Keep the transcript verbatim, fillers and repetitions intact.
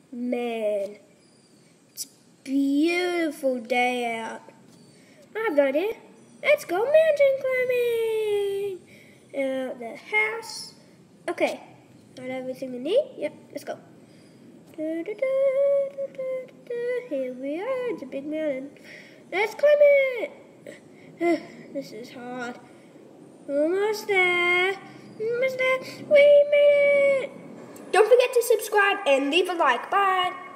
Man, it's a beautiful day out. I have no idea. Let's go mountain climbing. Out the house. Okay, got everything we need. Yep, let's go. Da, da, da, da, da, da. Here we are. It's a big mountain. Let's climb it. This is hard. Almost there. Almost there. We made it. Don't forget to subscribe and leave a like. Bye.